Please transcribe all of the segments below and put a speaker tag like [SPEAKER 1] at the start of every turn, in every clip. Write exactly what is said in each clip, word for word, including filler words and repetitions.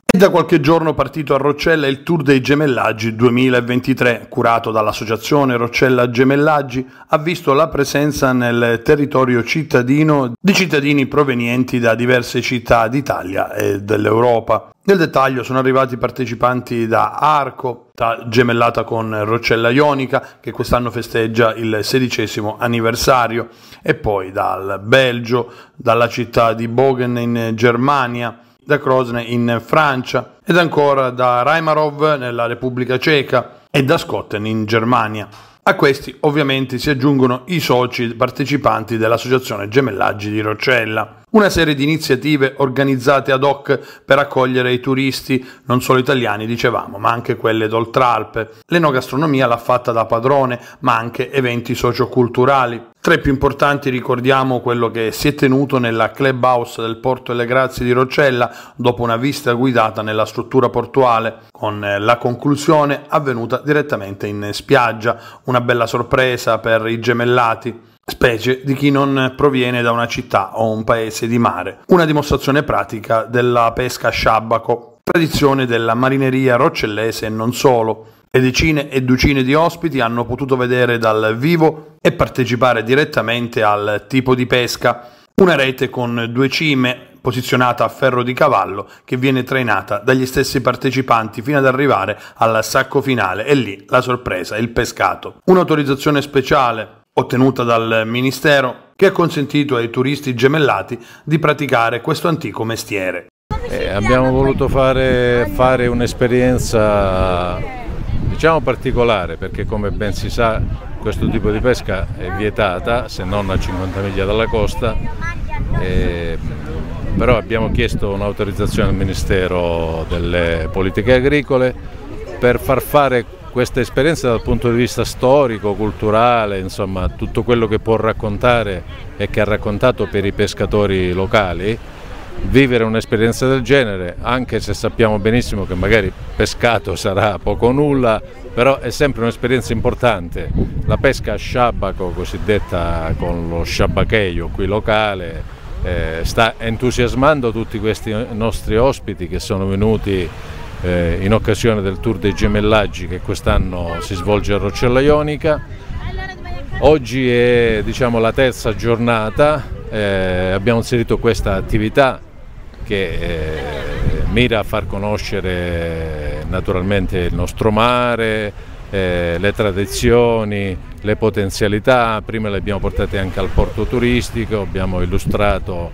[SPEAKER 1] È da qualche giorno partito a Roccella il Tour dei Gemellaggi duemilaventitré, curato dall'associazione Roccella Gemellaggi, ha visto la presenza nel territorio cittadino di cittadini provenienti da diverse città d'Italia e dell'Europa. Nel dettaglio sono arrivati partecipanti da Arco, da gemellata con Roccella Ionica, che quest'anno festeggia il sedicesimo anniversario, e poi dal Belgio, dalla città di Bogen in Germania, da Krosne in Francia ed ancora da Reimarov nella Repubblica Ceca e da Skotten in Germania. A questi ovviamente si aggiungono i soci partecipanti dell'Associazione Gemellaggi di Roccella. Una serie di iniziative organizzate ad hoc per accogliere i turisti, non solo italiani dicevamo, ma anche quelle d'Oltralpe. L'enogastronomia l'ha fatta da padrone, ma anche eventi socioculturali. Tra i più importanti ricordiamo quello che si è tenuto nella Clubhouse del Porto delle Grazie di Roccella dopo una visita guidata nella struttura portuale, con la conclusione avvenuta direttamente in spiaggia, una bella sorpresa per i gemellati, specie di chi non proviene da una città o un paese di mare. Una dimostrazione pratica della pesca a sciabaco, tradizione della marineria roccellese e non solo. E decine e decine di ospiti hanno potuto vedere dal vivo e partecipare direttamente al tipo di pesca. Una rete con due cime posizionata a ferro di cavallo che viene trainata dagli stessi partecipanti fino ad arrivare al sacco finale e lì la sorpresa, il pescato. Un'autorizzazione speciale ottenuta dal Ministero che ha consentito ai turisti gemellati di praticare questo antico mestiere.
[SPEAKER 2] Eh, abbiamo voluto fare, fare un'esperienza diciamo particolare, perché come ben si sa questo tipo di pesca è vietata se non a cinquanta miglia dalla costa, eh, però abbiamo chiesto un'autorizzazione al Ministero delle Politiche Agricole per far fare questa esperienza dal punto di vista storico, culturale, insomma tutto quello che può raccontare e che ha raccontato per i pescatori locali. Vivere un'esperienza del genere, anche se sappiamo benissimo che magari pescato sarà poco o nulla, però è sempre un'esperienza importante. La pesca a sciabaco, cosiddetta con lo sciabacheio qui locale, eh, sta entusiasmando tutti questi nostri ospiti che sono venuti eh, in occasione del Tour dei Gemellaggi che quest'anno si svolge a Roccella Ionica. Oggi è diciamo, la terza giornata, eh, abbiamo inserito questa attività che eh, mira a far conoscere naturalmente il nostro mare, eh, le tradizioni, le potenzialità. Prima le abbiamo portate anche al porto turistico, abbiamo illustrato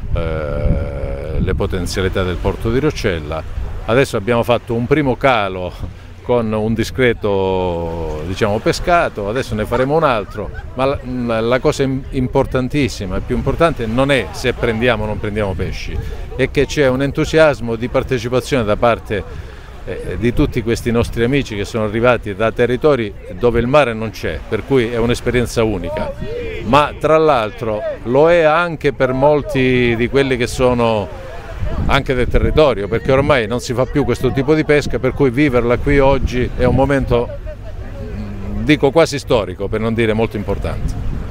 [SPEAKER 2] eh, le potenzialità del porto di Roccella. Adesso abbiamo fatto un primo calo con un discreto diciamo, pescato, adesso ne faremo un altro, ma la, la cosa importantissima, più importante non è se prendiamo o non prendiamo pesci, è che c'è un entusiasmo di partecipazione da parte eh, di tutti questi nostri amici che sono arrivati da territori dove il mare non c'è, per cui è un'esperienza unica, ma tra l'altro lo è anche per molti di quelli che sono anche del territorio, perché ormai non si fa più questo tipo di pesca, per cui viverla qui oggi è un momento, dico quasi storico, per non dire molto importante.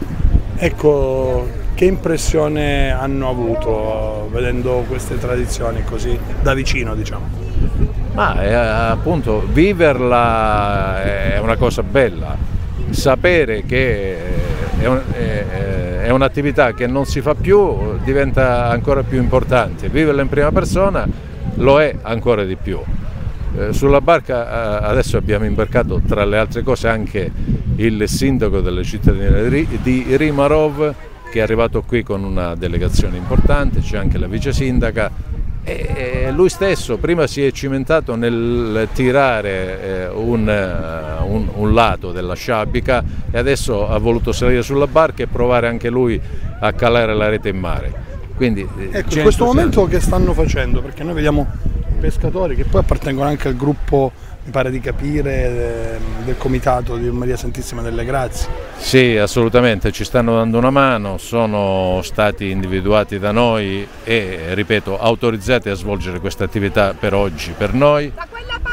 [SPEAKER 3] Ecco, che impressione hanno avuto vedendo queste tradizioni così da vicino, diciamo?
[SPEAKER 2] Ma è, appunto viverla è una cosa bella, sapere che è un, è, è un'attività che non si fa più diventa ancora più importante, viverla in prima persona lo è ancora di più. Eh, sulla barca eh, adesso abbiamo imbarcato tra le altre cose anche il sindaco delle cittadine di Reimarov che è arrivato qui con una delegazione importante, c'è anche la vice sindaca e lui stesso prima si è cimentato nel tirare eh, un, un, un lato della sciabica e adesso ha voluto salire sulla barca e provare anche lui a calare la rete in mare. Quindi,
[SPEAKER 3] ecco, in questo momento che stanno facendo? Perché noi vediamo pescatori che poi appartengono anche al gruppo, mi pare di capire, del comitato di Maria Santissima delle Grazie.
[SPEAKER 2] Sì, assolutamente, ci stanno dando una mano, sono stati individuati da noi e, ripeto, autorizzati a svolgere questa attività per oggi, per noi.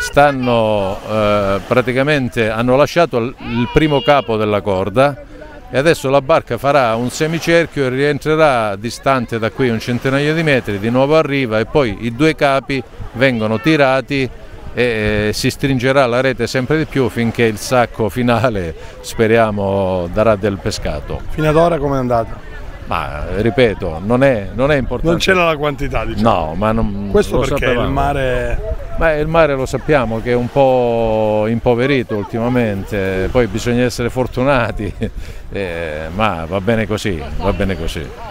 [SPEAKER 2] Stanno, eh, praticamente, hanno lasciato il primo capo della corda e adesso la barca farà un semicerchio e rientrerà distante da qui un centinaio di metri, di nuovo arriva e poi i due capi vengono tirati e si stringerà la rete sempre di più finché il sacco finale, speriamo, darà del pescato.
[SPEAKER 3] Fino ad ora come è andata?
[SPEAKER 2] Ma ripeto, non è, non è importante.
[SPEAKER 3] Non c'era la quantità, diciamo.
[SPEAKER 2] No, ma non.
[SPEAKER 3] Questo
[SPEAKER 2] lo
[SPEAKER 3] perché
[SPEAKER 2] sapevamo.
[SPEAKER 3] il mare.
[SPEAKER 2] Ma il mare lo sappiamo che è un po' impoverito ultimamente, poi bisogna essere fortunati, eh, ma va bene così, va bene così.